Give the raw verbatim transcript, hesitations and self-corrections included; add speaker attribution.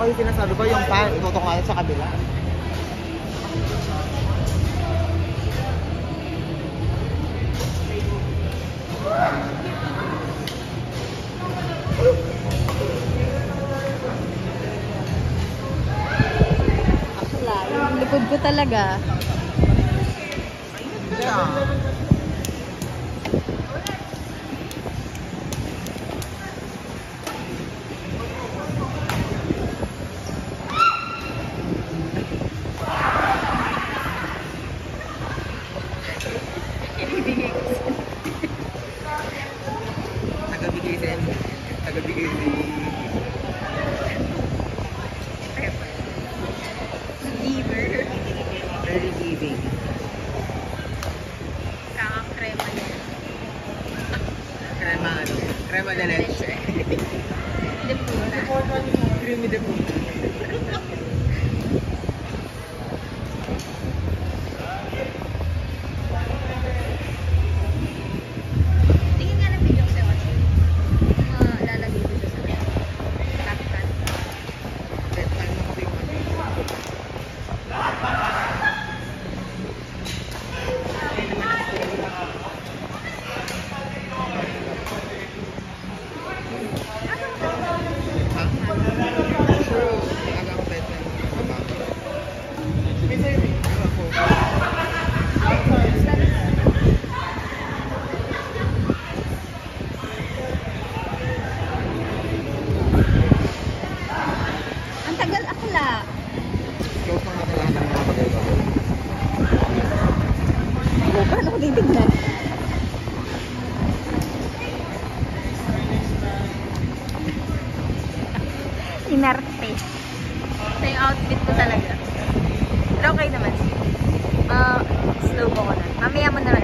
Speaker 1: ako yung sinasabi ko, yung pan, itutok natin sa kabila.
Speaker 2: Wala, yung likod ko talaga.
Speaker 1: Hindi ah. Tagabigay sa Tagabigay sa
Speaker 2: Giver.
Speaker 1: Very giving.
Speaker 2: Kakakrema niya.
Speaker 1: Crema ano? Crema de leche.
Speaker 2: De pura.
Speaker 1: Creamy de pura.
Speaker 2: Tingin nga ng video sa Ocho. Mga lalagay dito sa laptop.
Speaker 1: Bedtime na kasi yung ha? Sure. Aga ako bedtime. Bisa yun eh. Ano ako?
Speaker 2: Ang tagal akla.
Speaker 1: Close lang natin lahat ng mga bagay-bagay.
Speaker 2: Paano ko titignan? Inarte. Ito yung outfit ko talaga. Pero okay naman. Uh, slow mo ko na. Mamaya mo na lang